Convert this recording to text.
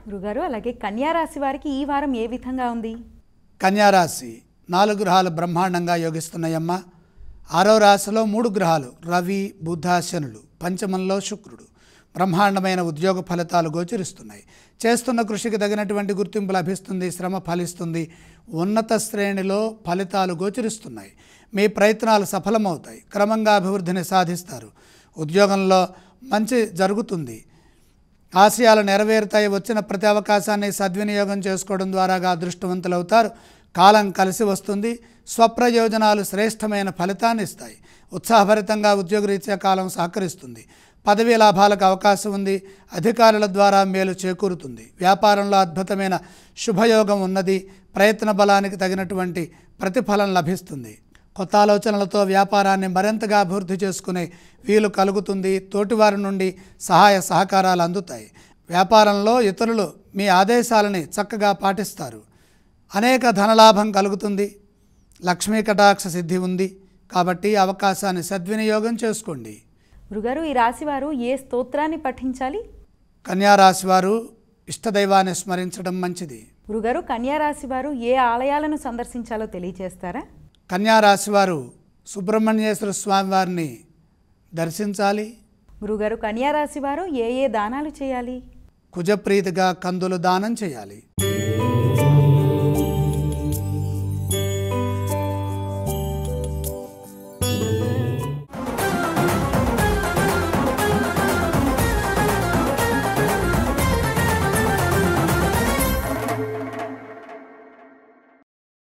గురుగారు అలాగే కన్యా రాశి వారికి ఈ వారం ఏ విధంగా ఉంది? కన్యా రాశి 4 గ్రహాలు బ్రహ్మాండంగా యోగిస్తున్నాయమ్మా. 6వ రాశిలో 3 గ్రహాలు రవి బుధ శనులు, పంచమంలో శుక్రుడు. బ్రహ్మాండమైన ఉద్యోగ ఫలితాలు గోచరిస్తున్నాయి. చేస్తున్న కృషికి తగినటువంటి గుర్తింపు లభిస్తుంది, శ్రమ ఫలిస్తుంది. ఉన్నత శ్రేణిలో ఫలితాలు గోచరిస్తున్నాయి. మీ ప్రయత్నాలు సఫలమవుతాయి. క్రమంగా అభివృద్ధిని సాధిస్తారు. ఉద్యోగంలో మంచి జరుగుతుంది. ఆశయాలు నెరవేరుతాయి. వచ్చిన ప్రతి అవకాశాన్ని సద్వినియోగం చేసుకోవడం ద్వారాగా అదృష్టవంతులవుతారు. కాలం కలిసి వస్తుంది. స్వప్రయోజనాలు శ్రేష్టమైన ఫలితాన్ని ఇస్తాయి. ఉత్సాహభరితంగా ఉద్యోగరీత్యా కాలం సహకరిస్తుంది. పదవీ లాభాలకు అవకాశం ఉంది. అధికారుల ద్వారా మేలు చేకూరుతుంది. వ్యాపారంలో అద్భుతమైన శుభయోగం ఉన్నది. ప్రయత్న బలానికి తగినటువంటి ప్రతిఫలం లభిస్తుంది. కొత్త ఆలోచనలతో వ్యాపారాన్ని మరింతగా అభివృద్ధి చేసుకునే వీలు కలుగుతుంది. తోటివారి నుండి సహాయ సహకారాలు అందుతాయి. వ్యాపారంలో ఇతరులు మీ ఆదేశాలని చక్కగా పాటిస్తారు. అనేక ధనలాభం కలుగుతుంది. లక్ష్మీ కటాక్ష సిద్ధి ఉంది. కాబట్టి అవకాశాన్ని సద్వినియోగం చేసుకోండి. గురుగారు ఈ రాశివారు ఏ స్తోత్రాన్ని పఠించాలి? కన్యా రాశివారు ఇష్టదైవాన్ని స్మరించడం మంచిది. గురుగారు కన్యా రాశివారు ఏ ఆలయాలను సందర్శించాలో తెలియజేస్తారా? కన్యా రాశివారు సుబ్రహ్మణ్యేశ్వర స్వామి వారిని దర్శించాలి. గురుగారు కన్యా రాశివారు ఏ దానాలు చేయాలి? కుజప్రీతిగా కందులు దానం చేయాలి.